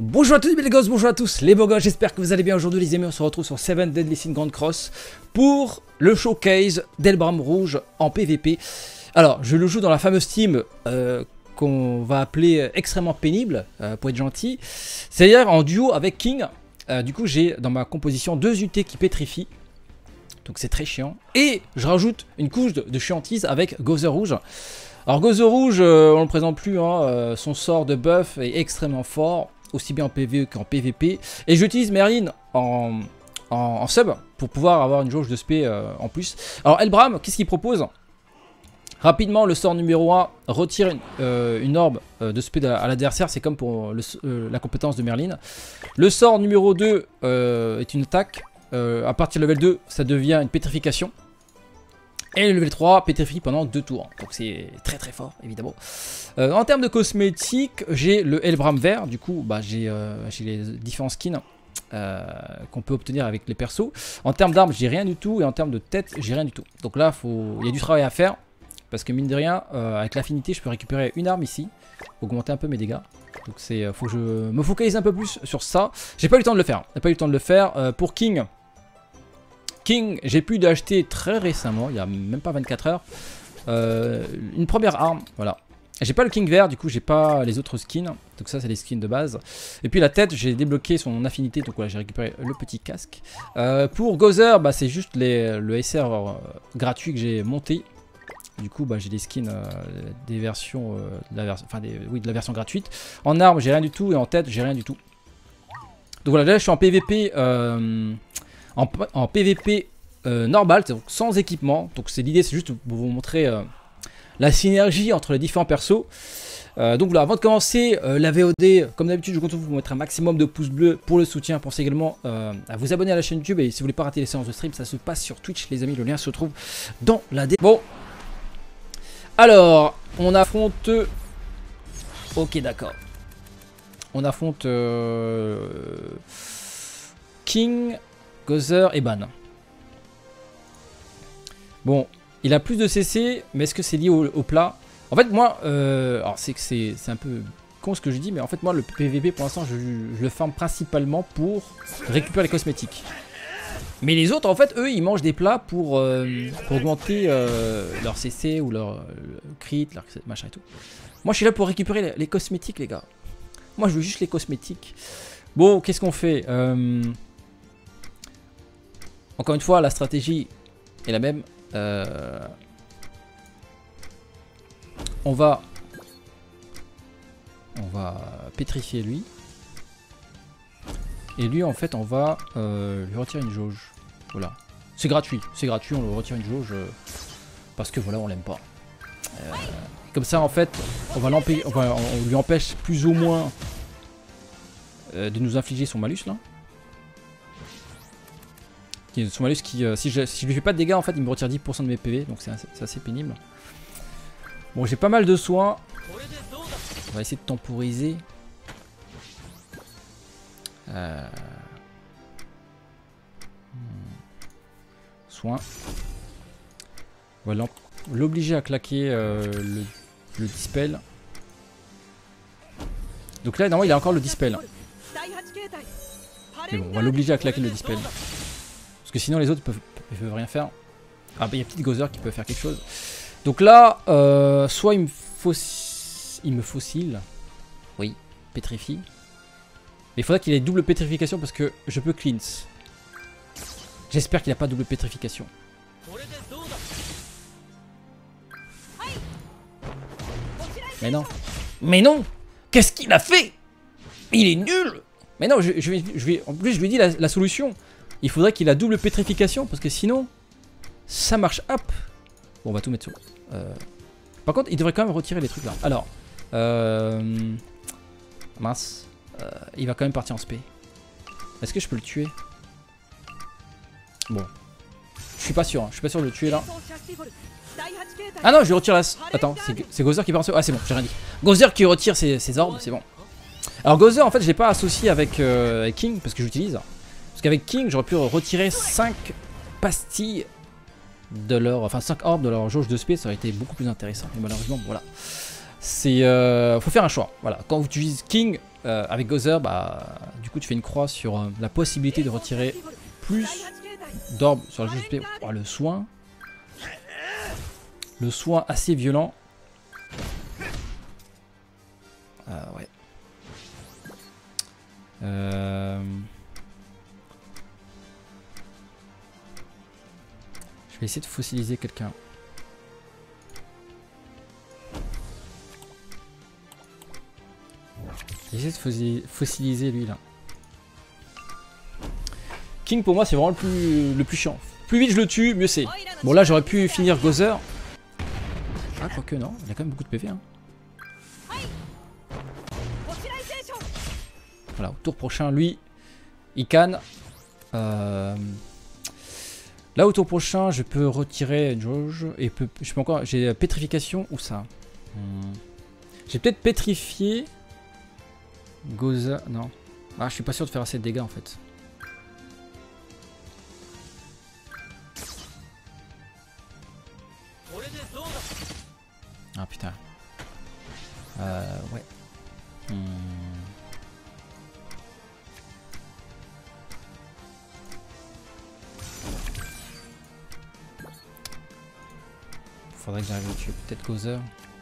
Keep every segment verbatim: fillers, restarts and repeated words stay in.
Bonjour à tous les gosses, bonjour à tous les beaux gosses, j'espère que vous allez bien aujourd'hui les amis. On se retrouve sur seven Deadly Sins Grand Cross pour le showcase d'Helbram Rouge en P V P. Alors je le joue dans la fameuse team euh, qu'on va appeler extrêmement pénible, euh, pour être gentil. C'est-à-dire en duo avec King. Euh, du coup j'ai dans ma composition deux unités qui pétrifient. Donc c'est très chiant. Et je rajoute une couche de, de chiantise avec Gozer Rouge. Alors Gozer Rouge, euh, on ne le présente plus, hein, euh, son sort de buff est extrêmement fort, aussi bien en P V E qu'en P V P. Et j'utilise Merlin en, en, en sub pour pouvoir avoir une jauge de spé euh, en plus. Alors Helbram, qu'est-ce qu'il propose? Rapidement, le sort numéro un retire une, euh, une orbe euh, de spé à l'adversaire, c'est comme pour le, euh, la compétence de Merlin. Le sort numéro deux euh, est une attaque. Euh, à partir de level deux, ça devient une pétrification. Et le level trois pétrifie pendant deux tours. Donc c'est très très fort, évidemment. Euh, en termes de cosmétiques, j'ai le Helbram vert. Du coup, bah, j'ai euh, les différents skins euh, qu'on peut obtenir avec les persos. En termes d'armes, j'ai rien du tout. Et en termes de tête, j'ai rien du tout. Donc là, faut... il y a du travail à faire. Parce que mine de rien, euh, avec l'affinité, je peux récupérer une arme ici. Augmenter un peu mes dégâts. Donc c'est, faut que je me focalise un peu plus sur ça. J'ai pas eu le temps de le faire. J'ai pas eu le temps de le faire. Euh, pour King... King, j'ai pu d'acheter très récemment, il y a même pas vingt-quatre heures, euh, une première arme, voilà. J'ai pas le King vert, du coup j'ai pas les autres skins, donc ça c'est les skins de base. Et puis la tête, j'ai débloqué son affinité, donc voilà, j'ai récupéré le petit casque. Euh, pour Gozer, bah, c'est juste les, le S R euh, gratuit que j'ai monté. Du coup bah, j'ai des skins euh, des versions, euh, de la version, enfin des, oui, de la version gratuite. En arme j'ai rien du tout et en tête j'ai rien du tout. Donc voilà, là je suis en P V P. Euh, En, en P V P euh, normal, donc sans équipement. Donc c'est l'idée, c'est juste pour vous montrer euh, la synergie entre les différents persos. Euh, donc voilà, avant de commencer euh, la V O D, comme d'habitude, je compte vous mettre un maximum de pouces bleus pour le soutien. Pensez également euh, à vous abonner à la chaîne YouTube. Et si vous voulez pas rater les séances de stream, ça se passe sur Twitch, les amis. Le lien se trouve dans la dé. Bon, alors on affronte. Ok, d'accord. On affronte euh... King, Gozer et Ban. Bon, il a plus de C C, mais est-ce que c'est lié au, au plat? En fait, moi, euh, alors c'est que c'est un peu con ce que je dis, mais en fait, moi, le P V P, pour l'instant, je, je le farm principalement pour récupérer les cosmétiques. Mais les autres, en fait, eux, ils mangent des plats pour, euh, pour augmenter euh, leur C C ou leur euh, crit, leur machin et tout. Moi, je suis là pour récupérer les, les cosmétiques, les gars. Moi, je veux juste les cosmétiques. Bon, qu'est-ce qu'on fait? euh, Encore une fois, la stratégie est la même. Euh, on va, on va pétrifier lui. Et lui, en fait, on va euh, lui retirer une jauge. Voilà. C'est gratuit, c'est gratuit. On lui retire une jauge euh, parce que voilà, on l'aime pas. Euh, comme ça, en fait, on va l'empêcher, on, on lui empêche plus ou moins euh, de nous infliger son malus là. Son malus qui, euh, si, je, si je lui fais pas de dégâts, en fait, il me retire dix pour cent de mes P V, donc c'est assez, assez pénible. Bon, j'ai pas mal de soins. On va essayer de temporiser. Euh... Soins. On va l'obliger à claquer euh, le, le dispel. Donc là, normalement, il a encore le dispel. Mais bon, on va l'obliger à claquer le dispel. Parce que sinon les autres ils peuvent, ils peuvent rien faire. Ah bah il y a petit Gozer qui peut faire quelque chose. Donc là, euh, soit il me, faucille, il me fossile. Oui, pétrifie. Mais il faudrait qu'il ait double pétrification parce que je peux cleanse. J'espère qu'il n'a pas double pétrification. Mais non. Mais non. Qu'est-ce qu'il a fait? Il est nul. Mais non, je, je, vais, je vais, en plus je lui ai dit la, la solution. Il faudrait qu'il a double pétrification parce que sinon ça marche up. Bon, on va tout mettre sur. Euh... Par contre, il devrait quand même retirer les trucs là. Alors, euh... mince, euh, il va quand même partir en spé. Est-ce que je peux le tuer? Bon, je suis pas sûr. Hein. Je suis pas sûr de le tuer là. Ah non, je lui retire la. Attends, c'est Gozer qui part en spé. Ah c'est bon, j'ai rien dit. Gozer qui retire ses, ses orbes, c'est bon. Alors Gozer, en fait, je l'ai pas associé avec, euh, avec King parce que j'utilise. Parce qu'avec King, j'aurais pu retirer cinq pastilles de leur... Enfin, cinq orbes de leur jauge de spé, ça aurait été beaucoup plus intéressant. Mais malheureusement, voilà. c'est... Euh, faut faire un choix. Voilà, quand vous utilisez King euh, avec Gozer, bah, du coup tu fais une croix sur euh, la possibilité de retirer plus d'orbes sur la G P. Oh, le soin. Le soin assez violent. Euh, ouais. Euh... Je vais essayer de fossiliser quelqu'un. Je vais essayer de fossiliser lui là. King pour moi c'est vraiment le plus, le plus chiant. Plus vite je le tue, mieux c'est. Bon là j'aurais pu finir Gozer. Ah quoique non, il a quand même beaucoup de P V hein. Voilà, au tour prochain lui, il canne. Euh... Là au tour prochain je peux retirer George et peux, je peux encore, j'ai pétrification ou ça hmm. J'ai peut-être pétrifié Gozer, non. Ah je suis pas sûr de faire assez de dégâts en fait. Ah putain. Euh ouais. Hmm. Faudrait que j'arrive à tuer peut-être Gozer.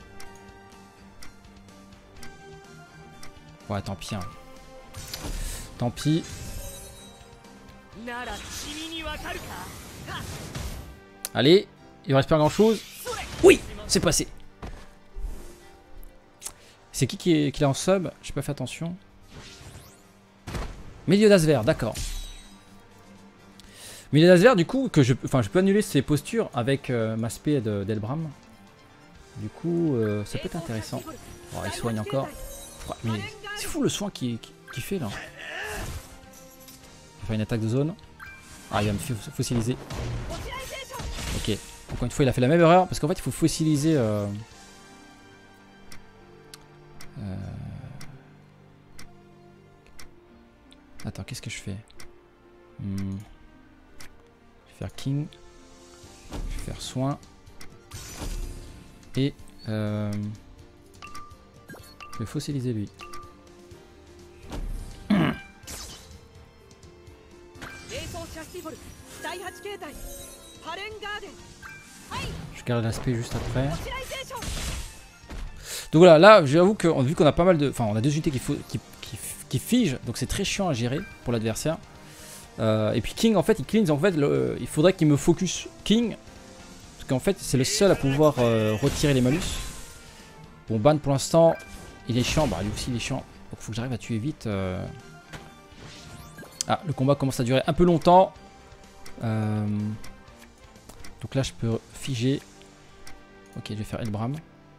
Ouais, tant pis. Hein. Tant pis. Allez, il reste pas grand chose. Oui, c'est passé. C'est qui qui est, qui est en sub? J'ai pas fait attention. Meliodas vert, d'accord. Meliodas vert, du coup, que je, enfin, je peux annuler ses postures avec euh, ma spé d'Elbram. Du coup, euh, ça peut être intéressant. Oh, il soigne encore. Mais c'est fou le soin qu'il qui, qui fait là. Il va faire une attaque de zone. Ah, il va me fossiliser. Ok. Encore une fois, il a fait la même erreur parce qu'en fait, il faut fossiliser. Euh... Euh... Attends, qu'est-ce que je fais hmm. Je vais faire King. Je vais faire soin. Et. Euh... Je vais fossiliser lui. Je garde l'aspect juste après. Donc voilà, là j'avoue que vu qu'on a pas mal de... Enfin on a deux unités qui, qui, qui, qui figent, donc c'est très chiant à gérer pour l'adversaire. Euh, et puis King en fait il cleans, en fait le, il faudrait qu'il me focus King. Parce qu'en fait c'est le seul à pouvoir euh, retirer les malus. Bon Ban pour l'instant il est chiant, bah lui aussi il est chiant. Donc faut que j'arrive à tuer vite. Euh... Ah le combat commence à durer un peu longtemps. Euh... Donc là je peux figer. Ok je vais faire Elbram.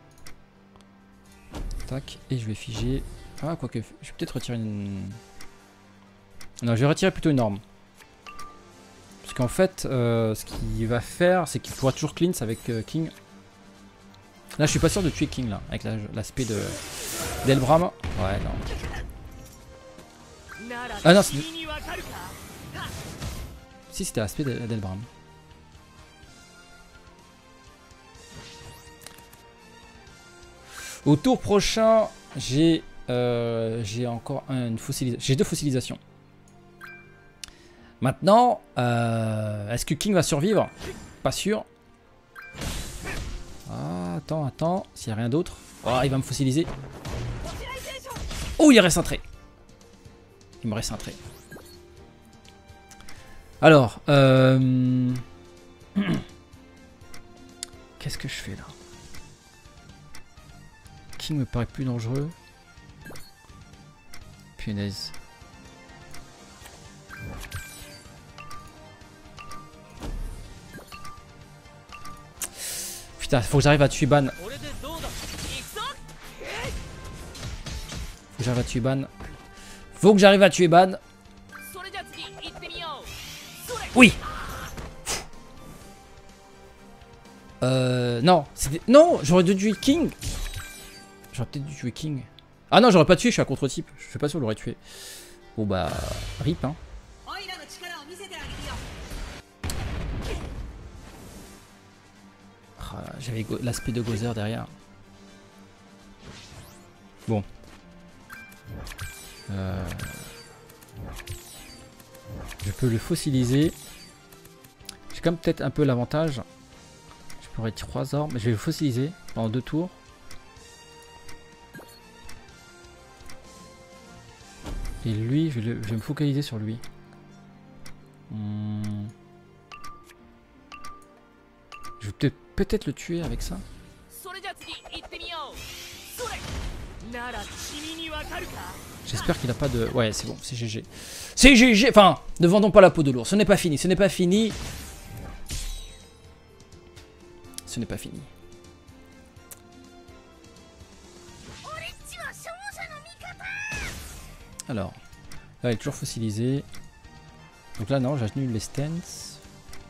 Tac. Et je vais figer. Ah quoique je vais peut-être retirer une... Non je vais retirer plutôt une orbe. Parce qu'en fait euh, ce qu'il va faire c'est qu'il pourra toujours cleanse avec euh, King. Là je suis pas sûr de tuer King là. Avec l'aspect la, de d'Elbram. Ouais non. Ah non c'est... Si c'était l'aspect d'Elbram. Au tour prochain, j'ai euh, j'ai encore une fossilisation. J'ai deux fossilisations. Maintenant, euh, est-ce que King va survivre? Pas sûr. Ah, attends, attends. S'il n'y a rien d'autre. Oh, il va me fossiliser. Oh, il reste un trait. Il me reste un trait. Alors, euh... qu'est-ce que je fais là? King me paraît plus dangereux. Punaise. Putain, faut que j'arrive à tuer Ban. Faut que j'arrive à tuer Ban. Faut que j'arrive à tuer Ban. Oui. Euh... Non, c'était... Non, j'aurais dû tuer King. J'aurais peut-être dû tuer King. Ah non, j'aurais pas tué, je suis à contre-type. Je suis pas sûr, je l'aurais tué. Bon bah... Rip, hein. Ah, j'avais l'aspect de Gozer derrière. Bon. Euh... Je peux le fossiliser. J'ai quand même peut-être un peu l'avantage. Je pourrais tirer trois orbes, mais je vais le fossiliser pendant deux tours. Et lui, je vais, le, je vais me focaliser sur lui. Hmm. Je vais peut-être peut-être le tuer avec ça. J'espère qu'il a pas de... Ouais, c'est bon, c'est G G. C'est G G. Enfin, ne vendons pas la peau de l'ours. Ce n'est pas fini, ce n'est pas fini. Ce n'est pas fini. Alors, là, il est toujours fossilisé. Donc là, non, j'annule les stances.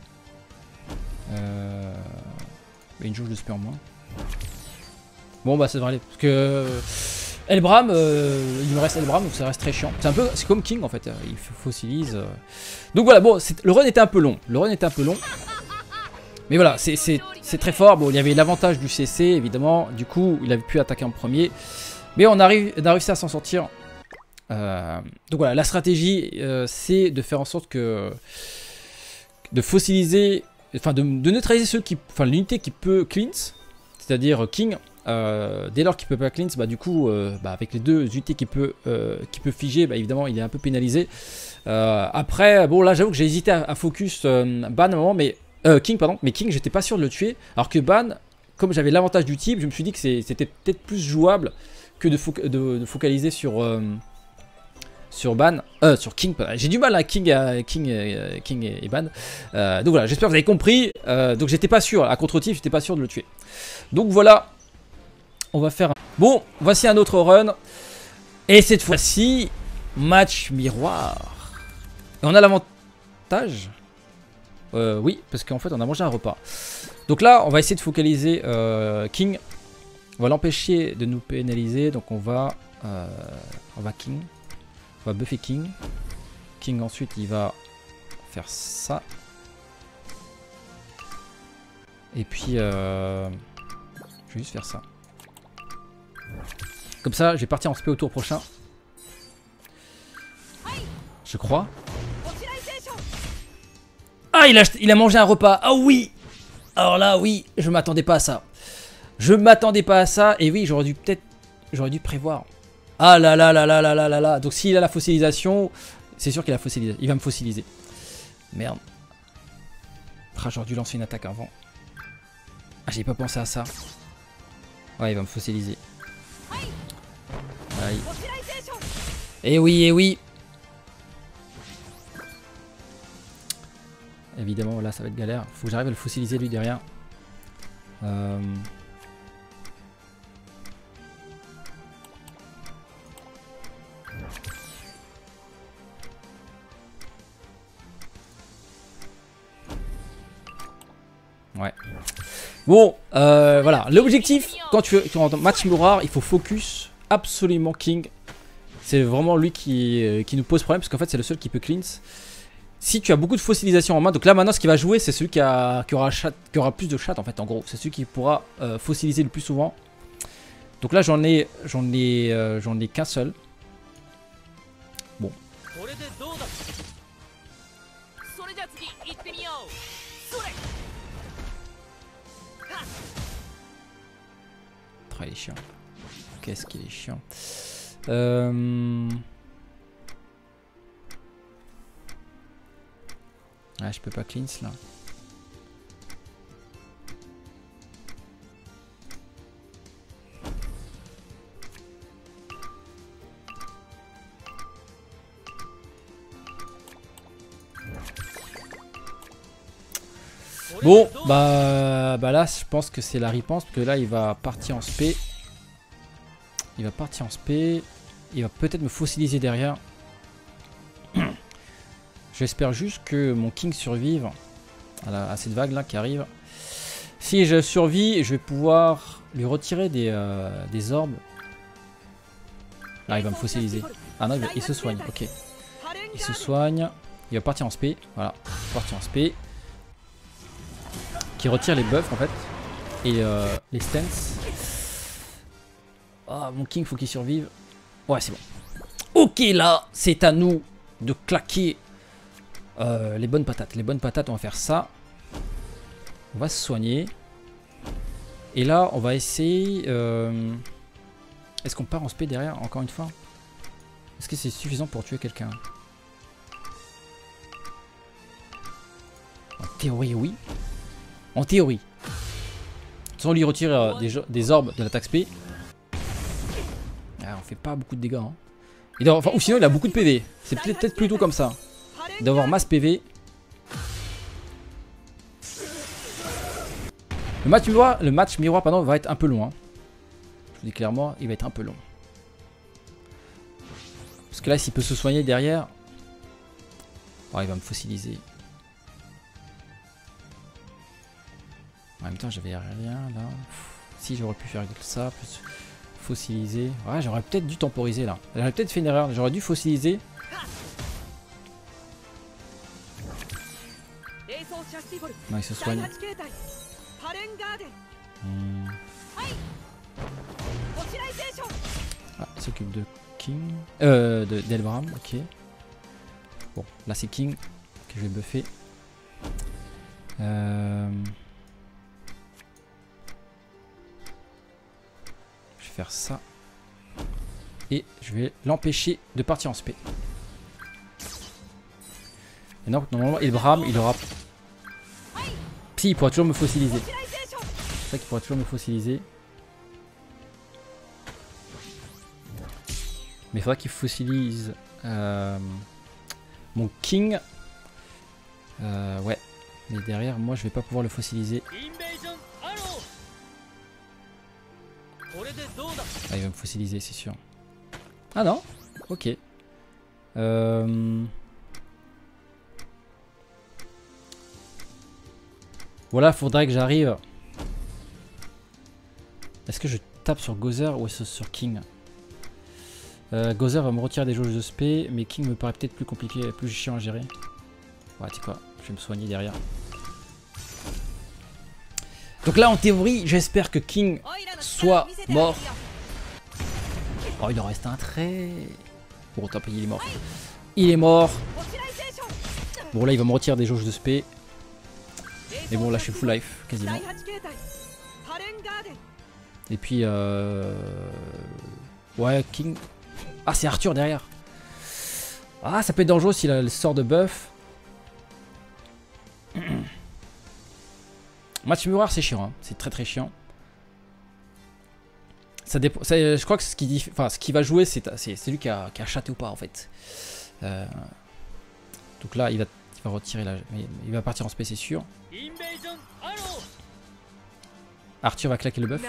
Euh... Une jauge de spé en moins. Bon, bah, ça devrait aller. Parce que... Elbram, euh, il me reste Elbram, donc ça reste très chiant. C'est un peu, c'est comme King en fait, il fossilise. Euh. Donc voilà, bon, le run était un peu long. Le run était un peu long. Mais voilà, c'est très fort. Bon, il y avait l'avantage du C C, évidemment. Du coup, il avait pu attaquer en premier. Mais on arrive, on a réussi à s'en sortir. Euh, donc voilà, la stratégie, euh, c'est de faire en sorte que... De fossiliser... Enfin, de, de neutraliser ceux qui... Enfin, l'unité qui peut cleanse, c'est-à-dire King... Euh, dès lors qu'il peut pas cleanse, bah du coup, euh, bah, avec les deux unités qu'il peut, euh, qu'il peut figer, bah, évidemment, il est un peu pénalisé. Euh, après, bon, là, j'avoue que j'ai hésité à, à focus euh, Ban à un moment, mais euh, King, pardon, mais King, j'étais pas sûr de le tuer. Alors que Ban, comme j'avais l'avantage du type, je me suis dit que c'était peut-être plus jouable que de, fo de, de focaliser sur euh, sur Ban, euh, sur King. J'ai du mal à King, à King, euh, King et, et Ban. Euh, donc voilà, j'espère que vous avez compris. Euh, donc j'étais pas sûr, à contre-type, j'étais pas sûr de le tuer. Donc voilà. On va faire... Bon, voici un autre run. Et cette fois-ci, match miroir. Et on a l'avantage. Euh, oui, parce qu'en fait, on a mangé un repas. Donc là, on va essayer de focaliser euh, King. On va l'empêcher de nous pénaliser. Donc on va... Euh, on va King. On va buffer King. King, ensuite, il va faire ça. Et puis... Euh, je vais juste faire ça. Comme ça, je vais partir en spé au tour prochain. Je crois. Ah, il a, il a mangé un repas. Ah oui. Alors là, oui, je m'attendais pas à ça. Je m'attendais pas à ça. Et oui, j'aurais dû peut-être... J'aurais dû prévoir. Ah là là là là là là là là. Donc s'il a la fossilisation, c'est sûr qu'il a fossilisé. Il va me fossiliser. Merde. Ah, j'aurais dû lancer une attaque avant. Ah, j'ai pas pensé à ça. Ouais, il va me fossiliser. Aïe. Et oui, et oui. Évidemment, là, ça va être galère. Faut que j'arrive à le fossiliser lui derrière. Euh... Ouais. Bon, euh, voilà. L'objectif, quand tu es en match miroir, il faut focus absolument King. C'est vraiment lui qui, euh, qui nous pose problème, parce qu'en fait, c'est le seul qui peut cleanse. Si tu as beaucoup de fossilisation en main, donc là maintenant, ce qui va jouer, c'est celui qui, a, qui, aura chat, qui aura plus de chattes, en fait, en gros. C'est celui qui pourra euh, fossiliser le plus souvent. Donc là, j'en ai, j'en ai, euh, j'en ai qu'un seul. Bon. Ah, il est chiant. Qu'est-ce qu'il est chiant. Euh... Ah, je peux pas cleanse là. Bon, bah, bah là, je pense que c'est la ripense, parce que là, il va partir en spé. Il va partir en spé. Il va peut-être me fossiliser derrière. J'espère juste que mon King survive à, la, à cette vague là qui arrive. Si je survis, je vais pouvoir lui retirer des, euh, des orbes. Là, il va me fossiliser. Ah non, il, va, il se soigne, ok. Il se soigne. Il va partir en spé. Voilà, partir en spé. Qui retire les buffs en fait. Et euh, les stances. Ah, mon king, faut qu'il survive. Ouais, c'est bon. Ok, là, c'est à nous de claquer euh, les bonnes patates. Les bonnes patates, on va faire ça. On va se soigner. Et là, on va essayer... Euh... Est-ce qu'on part en spé derrière, encore une fois? Est-ce que c'est suffisant pour tuer quelqu'un? En théorie, oui. En théorie. De toute façon, on lui retire euh, des, des orbes de l'attaque spé. Ah, on fait pas beaucoup de dégâts. Hein. Il doit, enfin, ou sinon, il a beaucoup de P V. C'est peut-être peut plutôt comme ça. D'avoir masse P V. Le match miroir, le match miroir pardon, va être un peu long. Hein. Je vous dis clairement, il va être un peu long. Parce que là, s'il peut se soigner derrière... Oh, il va me fossiliser. En même temps, j'avais rien là. Si, j'aurais pu faire ça, plus fossiliser. Ouais, j'aurais peut-être dû temporiser là. J'aurais peut-être fait une erreur. J'aurais dû fossiliser. Non, il se soigne. Hmm. Ah, il s'occupe de King. Euh, de d'Elbram, ok. Bon, là c'est King que je vais buffer. Euh... Je vais faire ça. Et je vais l'empêcher de partir en spé. Et donc, normalement, Elbram, il aura... Si, il pourra toujours me fossiliser. C'est ça qu'il pourra toujours me fossiliser. Mais il faudra qu'il fossilise euh, mon King. Euh, ouais. Mais derrière, moi, je vais pas pouvoir le fossiliser. Ah, il va me fossiliser, c'est sûr. Ah non? Ok. Euh... Voilà, faudrait que j'arrive. Est-ce que je tape sur Gozer ou est-ce sur King? euh, Gozer va me retirer des jauges de spé, mais King me paraît peut-être plus compliqué, plus chiant à gérer. Ouais, tu sais quoi, je vais me soigner derrière. Donc là, en théorie, j'espère que King soit mort. Oh, il en reste un trait. Bon, tant pis, il est mort. Il est mort. Bon, là, il va me retirer des jauges de spé. Mais bon, là, je suis full life, quasiment. Et puis, euh... ouais, King... Ah, c'est Arthur derrière. Ah, ça peut être dangereux s'il a le sort de buff. Match miroir, c'est chiant. Hein. C'est très très chiant. Ça dépend. Ça, je crois que ce qui, enfin, ce qui va jouer, c'est lui qui a, qui a chaté ou pas, en fait. Euh... Donc là, il va, il va retirer la... Il va partir en spé, c'est sûr. Arthur va claquer le buff.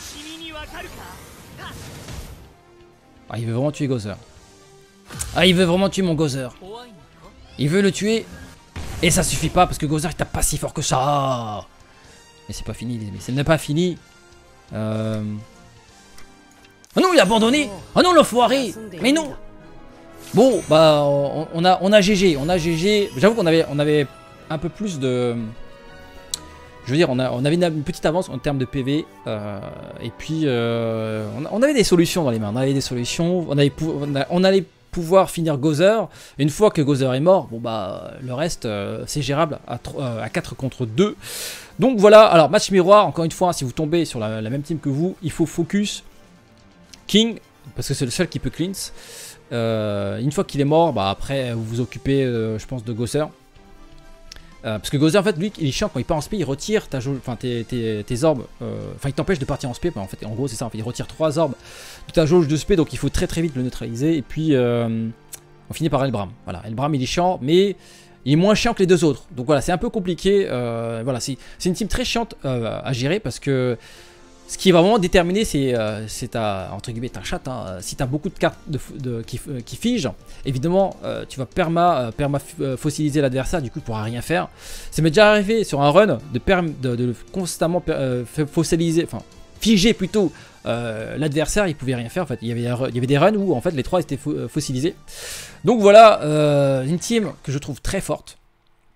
Ah, il veut vraiment tuer Gozer. Ah, il veut vraiment tuer mon Gozer. Il veut le tuer. Et ça suffit pas parce que Gozer il tape pas si fort que ça. Mais c'est pas fini, les amis. Ce n'est pas fini. Euh... Oh non, il a abandonné. Oh non, l'enfoiré. Mais non. Bon, bah, on, on a, on a G G. On a G G. J'avoue qu'on avait, on avait un peu plus de... Je veux dire, on, a, on avait une, une petite avance en termes de P V. Euh, et puis, euh, on, on avait des solutions dans les mains. On avait des solutions. On, avait on, a, on allait pouvoir finir Gozer. Une fois que Gozer est mort, bon bah, le reste, euh, c'est gérable à, euh, à quatre contre deux. Donc voilà, alors match miroir, encore une fois, si vous tombez sur la, la même team que vous, il faut focus King, parce que c'est le seul qui peut cleanse. Euh, une fois qu'il est mort, bah après, vous vous occupez, euh, je pense, de Gozer. Euh, parce que Gozer, en fait, lui, il est chiant quand il part en spé, il retire ta jauge, enfin, tes, tes, tes orbes. Enfin, euh, il t'empêche de partir en spé. En fait, en gros, c'est ça. En fait, il retire trois orbes de ta jauge de spé, donc il faut très très vite le neutraliser. Et puis, euh, on finit par Elbram. Voilà, Elbram, il est chiant, mais il est moins chiant que les deux autres. Donc voilà, c'est un peu compliqué. Euh, voilà, c'est une team très chiante euh, à gérer parce que ce qui est vraiment déterminé, c'est euh, ta, entre guillemets, ta chatte. Hein. Si tu as beaucoup de cartes de, de, qui, euh, qui figent, évidemment, euh, tu vas perma, euh, perma euh, fossiliser l'adversaire, du coup, il pourra rien faire. Ça m'est déjà arrivé sur un run de, perm, de, de constamment euh, fossiliser, enfin, figer plutôt euh, l'adversaire, il pouvait rien faire. En fait, il y avait, il y avait des runs où en fait les trois étaient fo fossilisés. Donc voilà, euh, une team que je trouve très forte.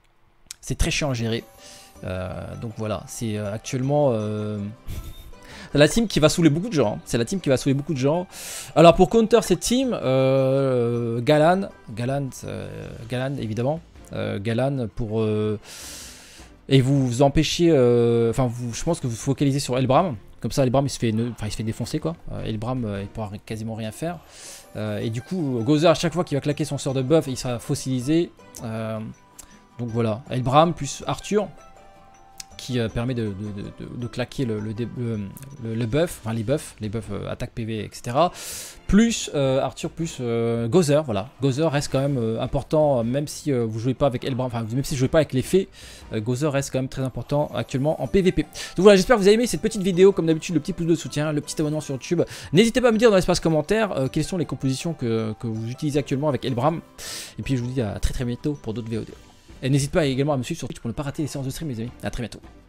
C'est très chiant à gérer. Euh, donc voilà, c'est euh, actuellement. Euh, C'est la team qui va saouler beaucoup de gens. Hein. C'est la team qui va saouler beaucoup de gens. Alors pour counter cette team, euh, Galan, Galan, euh, Galan évidemment, euh, Galan pour euh, et vous vous empêchez, enfin euh, je pense que vous focalisez sur Elbram. Comme ça, Elbram il se fait, enfin il se fait défoncer quoi. Euh, Elbram euh, il pourra quasiment rien faire. Euh, et du coup, Gozer à chaque fois qu'il va claquer son sort de buff, il sera fossilisé. Euh, donc voilà, Elbram plus Arthur. Qui euh, permet de, de, de, de claquer le, le, le, le buff, enfin les buffs, les buffs euh, attaque P V, et cetera. Plus euh, Arthur, plus euh, Gozer, voilà. Gozer reste quand même euh, important, même si euh, vous jouez pas avec Elbram, enfin même si vous jouez pas avec les fées, euh, Gozer reste quand même très important actuellement en P V P. Donc voilà, j'espère que vous avez aimé cette petite vidéo, comme d'habitude le petit pouce de soutien, le petit abonnement sur YouTube. N'hésitez pas à me dire dans l'espace commentaire euh, quelles sont les compositions que, que vous utilisez actuellement avec Elbram. Et puis je vous dis à très très bientôt pour d'autres V O D. Et n'hésitez pas également à me suivre sur Twitch pour ne pas rater les séances de stream, mes amis. A très bientôt.